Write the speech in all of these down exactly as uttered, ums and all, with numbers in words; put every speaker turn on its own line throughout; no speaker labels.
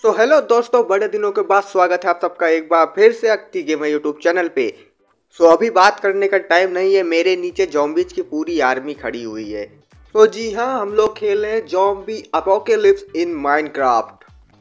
तो हेलो दोस्तों, बड़े दिनों के बाद स्वागत है आप सबका एक बार फिर से अक्ति गेमर यूट्यूब चैनल पे। सो अभी बात करने का टाइम नहीं है, मेरे नीचे जॉम्बीज की पूरी आर्मी खड़ी हुई है। तो जी हाँ, हम लोग खेल रहे हैं जॉम्बी अपोकेलिप्स इन माइनक्राफ्ट।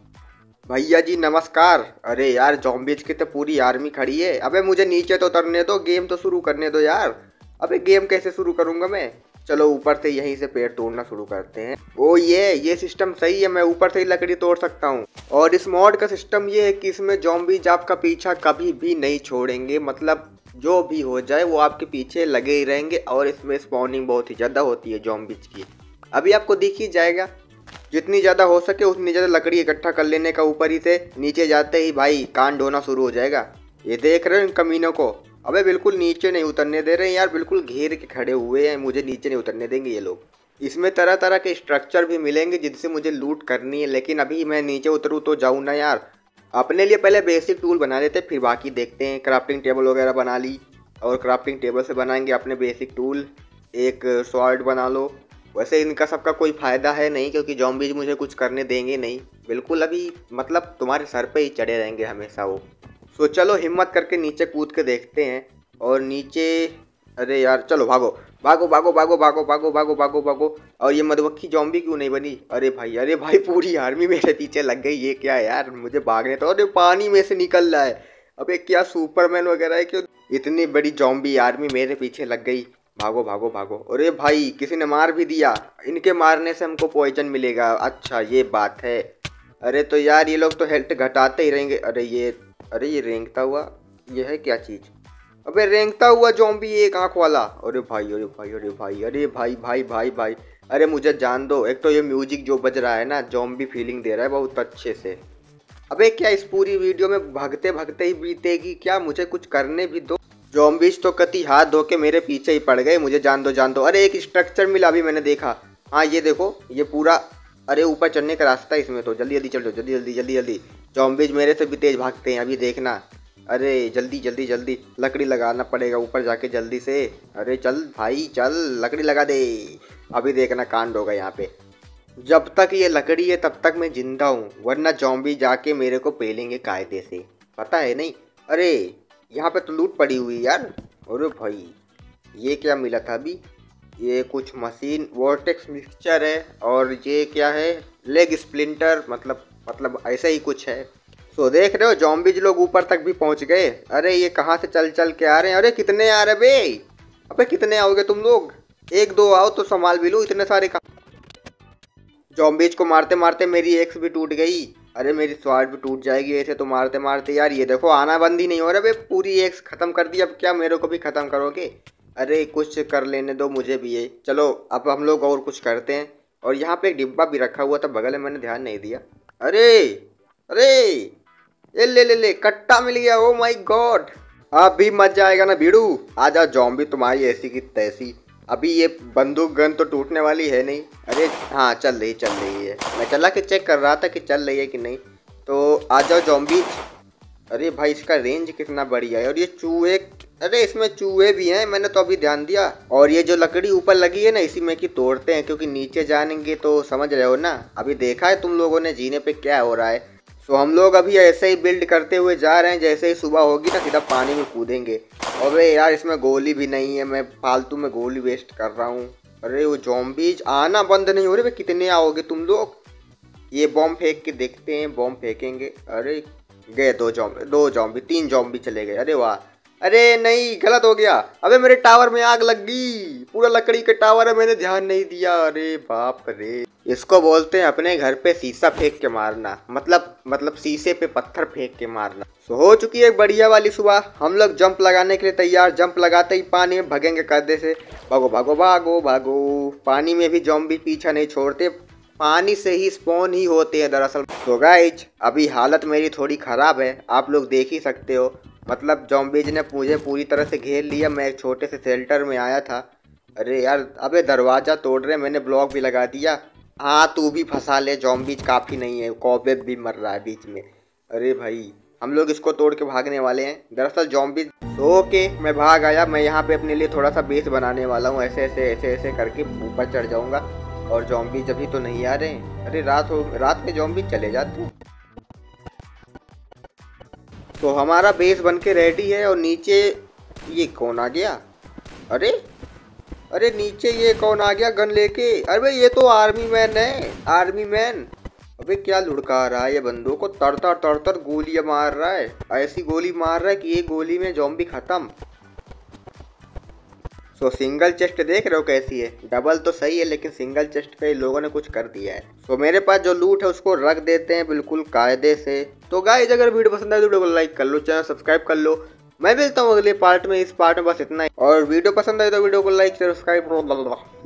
भैया जी नमस्कार। अरे यार, जॉम्बीज की तो पूरी आर्मी खड़ी है। अबे मुझे नीचे तो उतरने दो, गेम तो शुरू करने दो यार। अबे गेम कैसे शुरू करूंगा मैं? चलो ऊपर से यहीं से पेड़ तोड़ना शुरू करते हैं। ओ ये ये सिस्टम सही है, मैं ऊपर से ही लकड़ी तोड़ सकता हूँ। और इस मॉड का सिस्टम ये है कि इसमें जॉम्बीज आपका पीछा कभी भी नहीं छोड़ेंगे। मतलब जो भी हो जाए वो आपके पीछे लगे ही रहेंगे। और इसमें स्पॉनिंग बहुत ही ज़्यादा होती है जॉम्बीज की। अभी आपको दिख ही जाएगा। जितनी ज़्यादा हो सके उतनी ज़्यादा लकड़ी इकट्ठा कर लेने का। ऊपर ही से नीचे जाते ही भाई कांड होना शुरू हो जाएगा। ये देख रहे हो इन कमीनों को? अबे बिल्कुल नीचे नहीं उतरने दे रहे हैं यार, बिल्कुल घेर के खड़े हुए हैं। मुझे नीचे नहीं उतरने देंगे ये लोग। इसमें तरह तरह के स्ट्रक्चर भी मिलेंगे जिनसे मुझे लूट करनी है, लेकिन अभी मैं नीचे उतरूँ तो जाऊँ ना यार। अपने लिए पहले बेसिक टूल बना लेते, फिर बाकी देखते हैं। क्राफ्टिंग टेबल वगैरह बना ली, और क्राफ्टिंग टेबल से बनाएंगे अपने बेसिक टूल। एक स्वॉर्ड बना लो। वैसे इनका सबका कोई फ़ायदा है नहीं, क्योंकि जॉम्बीज मुझे कुछ करने देंगे नहीं बिल्कुल। अभी मतलब तुम्हारे सर पे ही चढ़े रहेंगे हमेशा वो। सो चलो हिम्मत करके नीचे कूद के देखते हैं। और नीचे, अरे यार चलो भागो भागो भागो भागो भागो भागो भागो भागो भागो। और ये मधुमक्खी जॉम्बी क्यों नहीं बनी? अरे भाई अरे भाई, पूरी आर्मी मेरे पीछे लग गई। ये क्या है यार, मुझे भागने तो। अरे पानी में से निकल रहा है। अबे क्या सुपरमैन वगैरह है क्यों? इतनी बड़ी जॉम्बी आर्मी मेरे पीछे लग गई। भागो भागो भागो। अरे भाई किसी ने मार भी दिया। इनके मारने से हमको पॉइजन मिलेगा, अच्छा ये बात है। अरे तो यार ये लोग तो हेल्थ घटाते ही रहेंगे। अरे ये अरे ये रेंगता हुआ, ये है क्या चीज़? अबे रेंगता हुआ जॉम्बी, एक आंख वाला। अरे भाई अरे भाई अरे भाई अरे भाई भाई भाई भाई। अरे मुझे जान दो। एक तो ये म्यूजिक जो बज रहा है ना, जॉम्बी फीलिंग दे रहा है बहुत अच्छे से। अबे क्या इस पूरी वीडियो में भागते भागते ही बीतेगी क्या? मुझे कुछ करने भी दो। जॉम्बीज तो कति हाथ धो के मेरे पीछे ही पड़ गए। मुझे जान दो जान दो। अरे एक स्ट्रक्चर मिला अभी मैंने देखा। हाँ ये देखो, ये पूरा, अरे ऊपर चढ़ने का रास्ता है इसमें तो। जल्दी जल्दी चलो, जल्दी जल्दी जल्दी जल्दी। जॉम्बीज मेरे से भी तेज भागते हैं, अभी देखना। अरे जल्दी जल्दी जल्दी, लकड़ी लगाना पड़ेगा ऊपर जाके जल्दी से। अरे चल भाई चल, लकड़ी लगा दे। अभी देखना कांड होगा यहाँ पे। जब तक ये लकड़ी है तब तक मैं जिंदा हूँ, वरना जॉम्बी जाके मेरे को पेलेंगे कायदे से, पता है नहीं। अरे यहाँ पे तो लूट पड़ी हुई यार। अरे भाई ये क्या मिला था अभी? ये कुछ मशीन वोर्टेक्स मिक्सचर है। और ये क्या है? लेग स्प्लिंटर, मतलब मतलब ऐसा ही कुछ है। सो देख रहे हो जॉम्बीज लोग ऊपर तक भी पहुंच गए। अरे ये कहाँ से चल चल के आ रहे हैं? अरे कितने आ रहे बे? अबे कितने आओगे तुम लोग? एक दो आओ तो संभाल भी लो, इतने सारे कहाँ? जॉम्बीज को मारते मारते मेरी एक्स भी टूट गई। अरे मेरी स्वाड भी टूट जाएगी ऐसे तो मारते मारते यार। ये देखो आना बंद ही नहीं हो रहा बे, पूरी एक्स खत्म कर दी। अब क्या मेरे को भी खत्म करोगे? अरे कुछ कर लेने दो मुझे भी ये। चलो अब हम लोग और कुछ करते हैं। और यहाँ पे एक डिब्बा भी रखा हुआ था बगल में, मैंने ध्यान नहीं दिया। अरे अरे ये ले ले ले, कट्टा मिल गया। ओ माय गॉड, अब भी मजा आएगा ना भीड़ू। आजा जॉम्बी तुम्हारी ऐसी की तैसी। अभी ये बंदूक गन तो टूटने वाली है नहीं। अरे हाँ चल रही चल रही है, मैं चला के चेक कर रहा था कि चल रही है कि नहीं। तो आ जाओ जॉम्बीज। अरे भाई इसका रेंज कितना बढ़िया है। और ये चूहे, अरे इसमें चूहे भी हैं, मैंने तो अभी ध्यान दिया। और ये जो लकड़ी ऊपर लगी है ना, इसी में की तोड़ते हैं, क्योंकि नीचे जानेंगे तो समझ रहे हो ना। अभी देखा है तुम लोगों ने जीने पे क्या हो रहा है। सो हम लोग अभी ऐसे ही बिल्ड करते हुए जा रहे हैं। जैसे ही सुबह होगी ना सीधा पानी में कूदेंगे। अबे यार इसमें गोली भी नहीं है, मैं फालतू में गोली वेस्ट कर रहा हूँ। अरे वो जॉम्बीज आना बंद नहीं हो रहे। कितने आओगे तुम लोग? ये बॉम्ब फेंक के देखते हैं, बॉम्ब फेंकेंगे। अरे गए दो जॉम्बी, दो जॉम्बी, तीन जॉम्बी चले गए। अरे वाह। अरे नहीं गलत हो गया। अबे मेरे टावर में आग लग गई। पूरा लकड़ी का टावर है, मैंने ध्यान नहीं दिया। अरे बाप रे, इसको बोलते हैं अपने घर पे शीशा फेंक के मारना। मतलब मतलब शीशे पे पत्थर फेंक के मारना। तो हो चुकी है एक बढ़िया वाली सुबह। हम लोग जंप लगाने के लिए तैयार। जंप लगाते ही पानी में भगेंगे कदे से। भागो भागो भागो भागो। पानी में भी जॉम्बी पीछा नहीं छोड़ते, पानी से ही स्पॉन ही होते हैं दरअसल। तो गाइज अभी हालत मेरी थोड़ी ख़राब है, आप लोग देख ही सकते हो। मतलब जॉम्बीज ने मुझे पूरी तरह से घेर लिया। मैं एक छोटे से शेल्टर में आया था। अरे यार अबे दरवाज़ा तोड़ रहे, मैंने ब्लॉक भी लगा दिया। हाँ तू भी फंसा ले, जॉम्बीज काफ़ी नहीं है, कॉबेब भी मर रहा है बीच में। अरे भाई हम लोग इसको तोड़ के भागने वाले हैं। दरअसल जॉम्बीज सो के मैं भाग आया। मैं यहाँ पे अपने लिए थोड़ा सा बेस बनाने वाला हूँ। ऐसे ऐसे ऐसे ऐसे करके ऊपर चढ़ जाऊँगा। और जॉम्बीज अभी तो नहीं आ रहे हैं। अरे रात हो, रात में जॉम्बीज चले जाते हैं। तो हमारा बेस बन के रेडी है। और नीचे ये कौन आ गया? अरे अरे नीचे ये कौन आ गया गन लेके? अरे ये तो आर्मी मैन है, आर्मी मैन। अबे क्या लुढ़का रहा है ये, बंदों को तड़तर तड़तर गोलियां मार रहा है। ऐसी गोली मार रहा है कि एक गोली में ज़ॉम्बी खत्म। सो सिंगल चेस्ट देख रहे हो कैसी है? डबल तो सही है लेकिन सिंगल चेस्ट पे लोगों ने कुछ कर दिया है। सो मेरे पास जो लूट है उसको रख देते हैं बिल्कुल कायदे से। तो गाइस अगर वीडियो पसंद आए तो वीडियो को लाइक कर लो, चैनल सब्सक्राइब कर लो। मैं मिलता हूँ अगले पार्ट में। इस पार्ट में बस इतना ही। और वीडियो पसंद आए तो वीडियो को लाइक सब्सक्राइब।